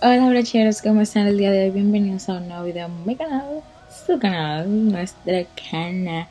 Hola brocheros, ¿cómo están el día de hoy? Bienvenidos a un nuevo video en mi canal, su canal, nuestro canal.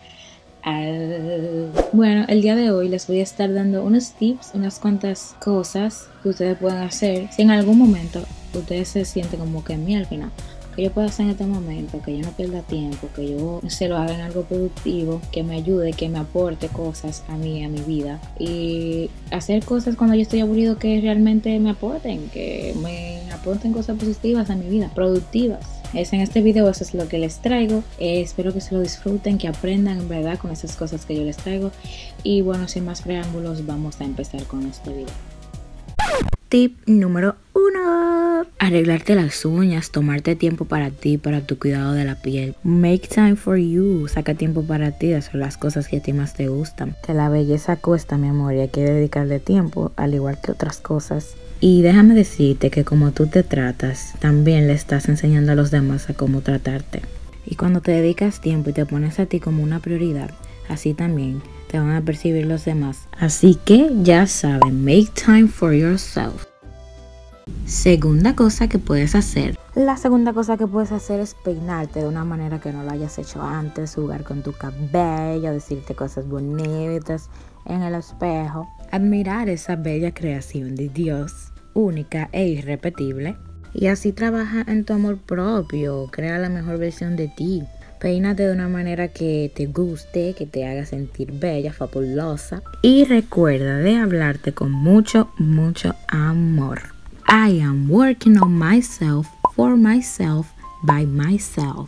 Bueno, el día de hoy les voy a estar dando unos tips, unas cuantas cosas que ustedes pueden hacer si en algún momento ustedes se sienten como que al final que yo puedo hacer en este momento, que yo no pierda tiempo, que yo se lo haga en algo productivo, que me ayude, que me aporte cosas a mí, a mi vida. Y hacer cosas cuando yo estoy aburrido que realmente me aporten, que me aporten cosas positivas a mi vida, productivas. En este video eso es lo que les traigo. Espero que se lo disfruten, que aprendan en verdad con esas cosas que yo les traigo. Y bueno, sin más preámbulos, vamos a empezar con este video. Tip número 1. Arreglarte las uñas, tomarte tiempo para ti, para tu cuidado de la piel. Make time for you. Saca tiempo para ti, hacer las cosas que a ti más te gustan. Que la belleza cuesta, mi amor, y hay que dedicarle tiempo, al igual que otras cosas. Y déjame decirte que como tú te tratas, también le estás enseñando a los demás a cómo tratarte. Y cuando te dedicas tiempo y te pones a ti como una prioridad, así también te van a percibir los demás. Así que ya saben, make time for yourself. Segunda cosa que puedes hacer. La segunda cosa que puedes hacer es peinarte de una manera que no lo hayas hecho antes, jugar con tu cabello, decirte cosas bonitas en el espejo, admirar esa bella creación de Dios, única e irrepetible. Y así trabaja en tu amor propio, crea la mejor versión de ti. Peínate de una manera que te guste, que te haga sentir bella, fabulosa. Y recuerda de hablarte con mucho, mucho amor. I am working on myself, for myself, by myself.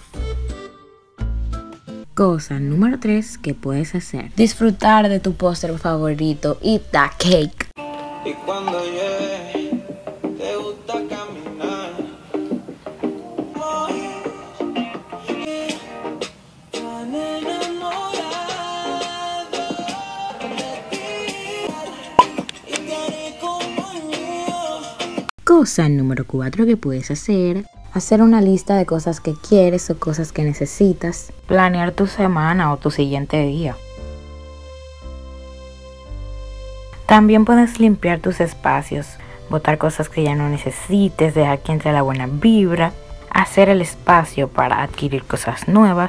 Cosa número 3 que puedes hacer. Disfrutar de tu postre favorito. Eat that cake. Y cuando llegue, te gusta caminar. Tan enamorado de ti y te haré compañía. Cosa número 4 que puedes hacer. Hacer una lista de cosas que quieres o cosas que necesitas. Planear tu semana o tu siguiente día. También puedes limpiar tus espacios, botar cosas que ya no necesites, dejar que entre la buena vibra, hacer el espacio para adquirir cosas nuevas.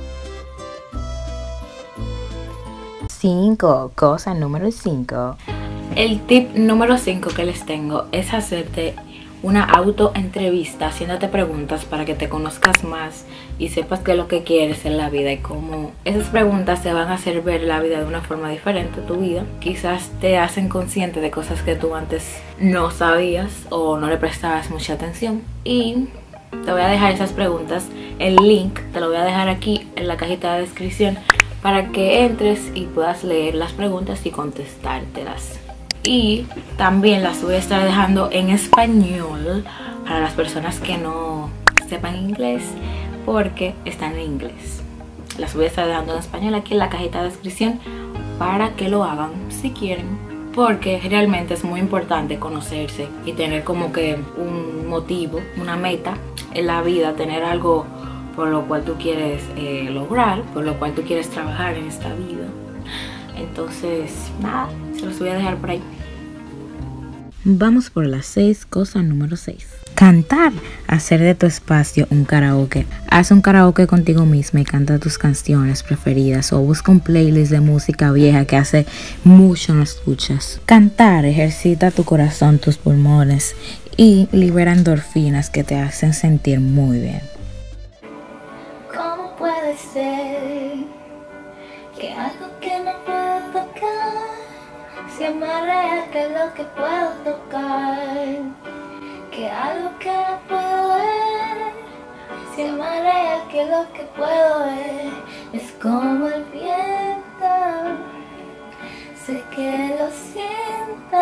5. Cosa número 5. El tip número 5 que les tengo es hacerte una autoentrevista, haciéndote preguntas para que te conozcas más y sepas qué es lo que quieres en la vida y cómo esas preguntas te van a hacer ver la vida de una forma diferente, tu vida. Quizás te hacen consciente de cosas que tú antes no sabías o no le prestabas mucha atención. Y te voy a dejar esas preguntas, el link te lo voy a dejar aquí en la cajita de descripción para que entres y puedas leer las preguntas y contestártelas. Y también las voy a estar dejando en español para las personas que no sepan inglés, porque están en inglés. Las voy a estar dejando en español aquí en la cajita de descripción para que lo hagan si quieren, porque realmente es muy importante conocerse y tener como que un motivo, una meta en la vida, tener algo por lo cual tú quieres lograr, por lo cual tú quieres trabajar en esta vida. Entonces, nada, se los voy a dejar por ahí. Vamos por las 6, cosa número 6. Cantar. Hacer de tu espacio un karaoke. Haz un karaoke contigo misma y canta tus canciones preferidas o busca un playlist de música vieja que hace mucho no escuchas. Cantar ejercita tu corazón, tus pulmones y libera endorfinas que te hacen sentir muy bien. ¿Cómo puede ser que algo que no puedo tocar sea más real que lo que puedo tocar? Que algo que no puedo ver sea más real que lo que puedo ver. Es como el viento, sé que lo siento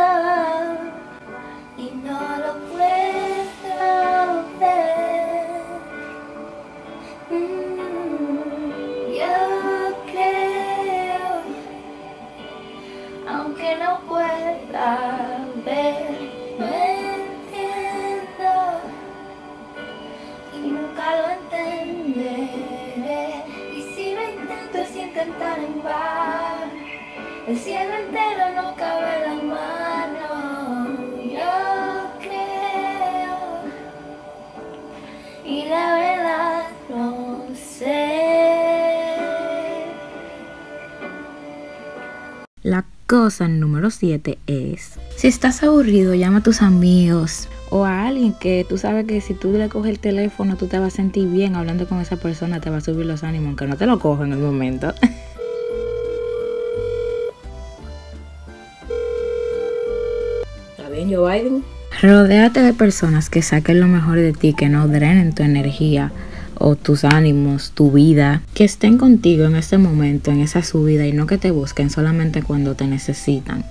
y no lo puedo ver. Yo creo, aunque no pueda ver, lo entiendo y nunca lo entenderé. Y si lo intento es intentar en vano, el cielo entero no cabe en la mano. Yo creo Cosa número 7 es, si estás aburrido, llama a tus amigos o a alguien que tú sabes que si tú le coges el teléfono, tú te vas a sentir bien hablando con esa persona, te va a subir los ánimos, aunque no te lo coja en el momento. ¿Está bien, Joe Biden? Rodéate de personas que saquen lo mejor de ti, que no drenen tu energía o tus ánimos, tu vida, que estén contigo en ese momento, en esa subida y no que te busquen solamente cuando te necesitan.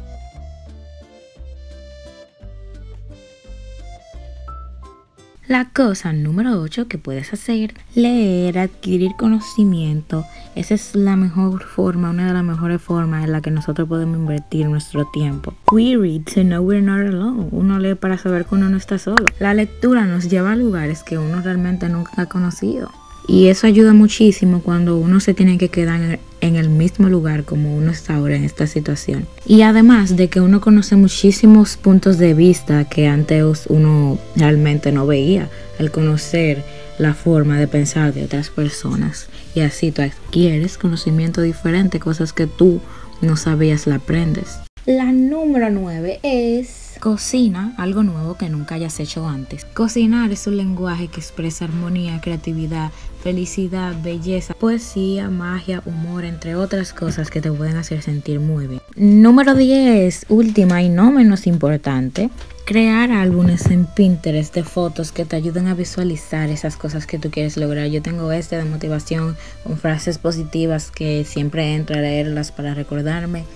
La cosa número 8 que puedes hacer, leer, adquirir conocimiento. Esa es la mejor forma, una de las mejores formas en la que nosotros podemos invertir nuestro tiempo. We read to know we're not alone. Uno lee para saber que uno no está solo. La lectura nos lleva a lugares que uno realmente nunca ha conocido. Y eso ayuda muchísimo cuando uno se tiene que quedar en el mismo lugar como uno está ahora en esta situación. Y además de que uno conoce muchísimos puntos de vista que antes uno realmente no veía al conocer la forma de pensar de otras personas. Y así tú adquieres conocimiento diferente, cosas que tú no sabías, la aprendes. La número 9 es cocina algo nuevo que nunca hayas hecho antes. Cocinar es un lenguaje que expresa armonía, creatividad, felicidad, belleza, poesía, magia, humor, entre otras cosas que te pueden hacer sentir muy bien. Número 10, última y no menos importante, crear álbumes en Pinterest de fotos que te ayuden a visualizar esas cosas que tú quieres lograr. Yo tengo de motivación con frases positivas que siempre entro a leerlas para recordarme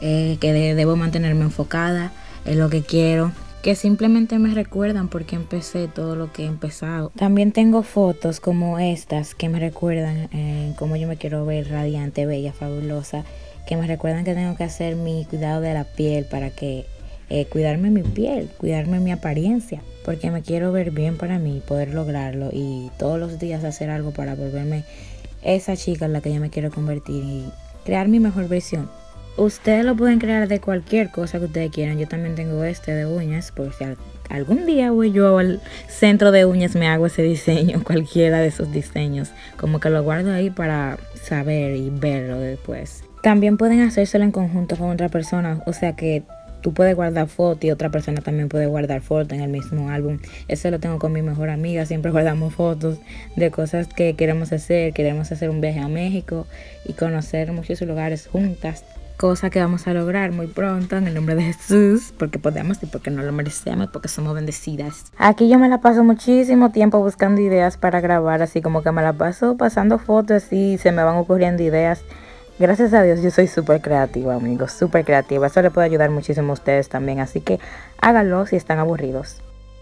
que debo mantenerme enfocada en lo que quiero, que simplemente me recuerdan porque empecé todo lo que he empezado. También tengo fotos como estas que me recuerdan cómo yo me quiero ver radiante, bella, fabulosa, que me recuerdan que tengo que hacer mi cuidado de la piel para que cuidarme mi piel, cuidarme mi apariencia, porque me quiero ver bien para mí, poder lograrlo y todos los días hacer algo para volverme esa chica en la que yo me quiero convertir y crear mi mejor versión. Ustedes lo pueden crear de cualquier cosa que ustedes quieran. Yo también tengo de uñas, por si algún día voy yo al centro de uñas, me hago ese diseño, cualquiera de esos diseños, como que lo guardo ahí para saber y verlo después. También pueden hacérselo en conjunto con otra persona, o sea que tú puedes guardar fotos y otra persona también puede guardar fotos en el mismo álbum. Eso lo tengo con mi mejor amiga, siempre guardamos fotos de cosas que queremos hacer un viaje a México y conocer muchos lugares juntas. Cosa que vamos a lograr muy pronto en el nombre de Jesús, porque podemos y porque no lo merecemos, porque somos bendecidas. Aquí yo me la paso muchísimo tiempo buscando ideas para grabar, así como que me la paso pasando fotos y se me van ocurriendo ideas. Gracias a Dios yo soy súper creativa, amigos, súper creativa. Eso le puede ayudar muchísimo a ustedes también, así que háganlo si están aburridos.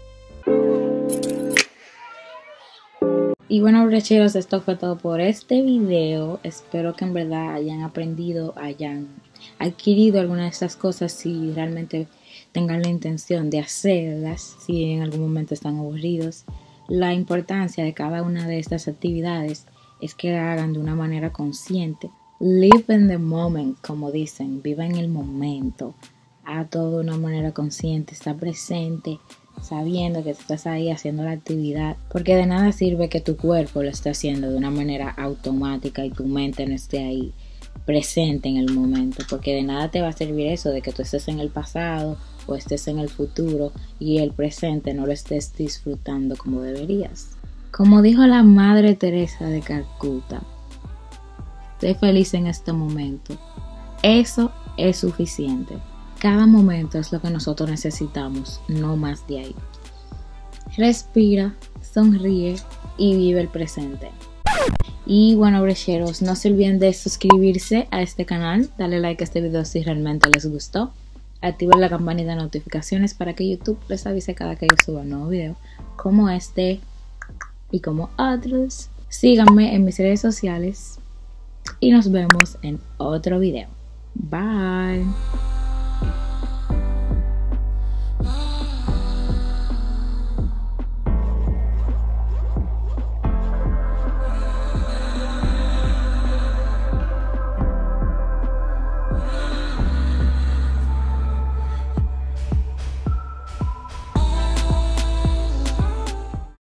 Y bueno, brecheros, esto fue todo por este video. Espero que en verdad hayan aprendido, hayan adquirido alguna de estas cosas si realmente tengan la intención de hacerlas, si en algún momento están aburridos. La importancia de cada una de estas actividades es que la hagan de una manera consciente. Live in the moment, como dicen, viva en el momento. Haz todo de una manera consciente, está presente, sabiendo que estás ahí haciendo la actividad, porque de nada sirve que tu cuerpo lo esté haciendo de una manera automática y tu mente no esté ahí presente en el momento, porque de nada te va a servir eso de que tú estés en el pasado o estés en el futuro y el presente no lo estés disfrutando como deberías. Como dijo la Madre Teresa de Calcuta, sé feliz en este momento. Eso es suficiente. Cada momento es lo que nosotros necesitamos, no más de ahí. Respira, sonríe y vive el presente. Y bueno, brecheros, no se olviden de suscribirse a este canal, darle like a este video si realmente les gustó. Activen la campanita de notificaciones para que YouTube les avise cada que yo suba un nuevo video como este y como otros. Síganme en mis redes sociales y nos vemos en otro video. Bye.